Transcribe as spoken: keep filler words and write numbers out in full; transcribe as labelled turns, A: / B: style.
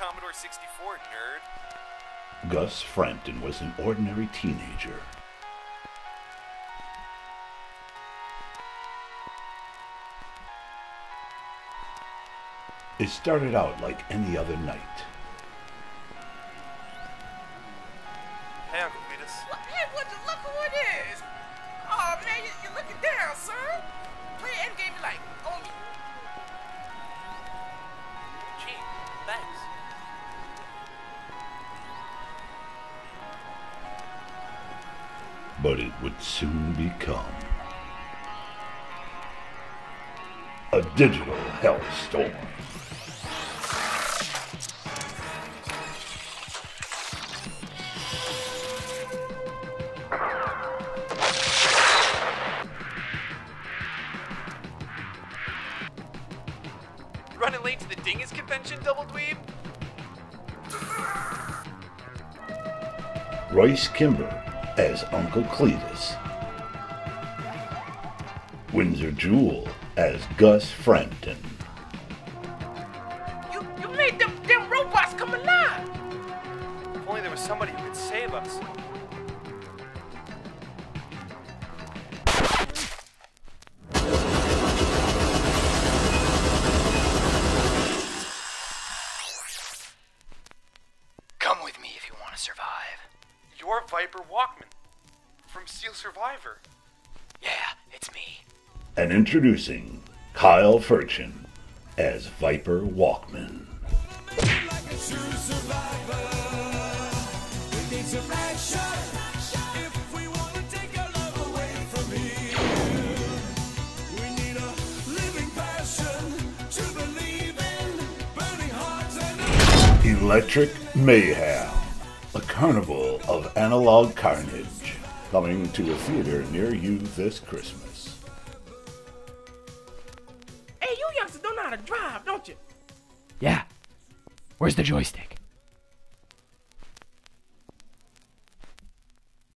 A: Commodore sixty-four, nerd.
B: Gus Frampton was an ordinary teenager. It started out like any other night.
A: Hey, Uncle Cletus.
C: Well, hey, would you look who it is? Oh, man, you, you're looking down, son. Play endgame like, oh, me.
A: Gee, thanks.
B: But it would soon become a digital hellstorm.
A: Running late to the Dingus convention, Double Dweeb?
B: Royce Kimber as Uncle Cletus. Windsor Jewell as Gus Frampton.
C: You, you made them, them robots come alive.
A: If only there was somebody who could save us.
D: Come with me if you want to survive.
A: You're Viper Walkman from Steel Survivor.
D: Yeah, it's me.
B: And introducing Kyle Furchin as Viper Walkman. Electric Mayhem, a carnival of analog carnage, coming to a theater near you this Christmas.
C: Hey, you youngsters don't know how to drive, don't you?
D: Yeah. Where's the joystick?